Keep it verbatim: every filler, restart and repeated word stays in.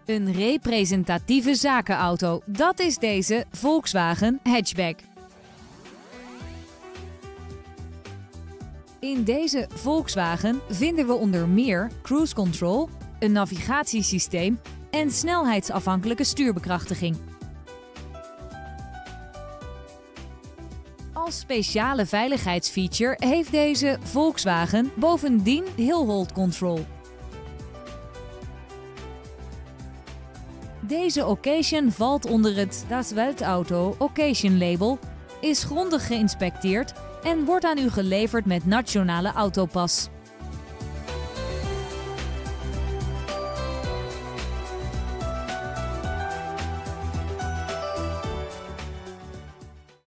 Een representatieve zakenauto, dat is deze Volkswagen Hatchback. In deze Volkswagen vinden we onder meer cruise control, een navigatiesysteem en snelheidsafhankelijke stuurbekrachtiging. Als speciale veiligheidsfeature heeft deze Volkswagen bovendien hill hold control. Deze occasion valt onder het Das Weltauto Occasion label, is grondig geïnspecteerd en wordt aan u geleverd met nationale autopas.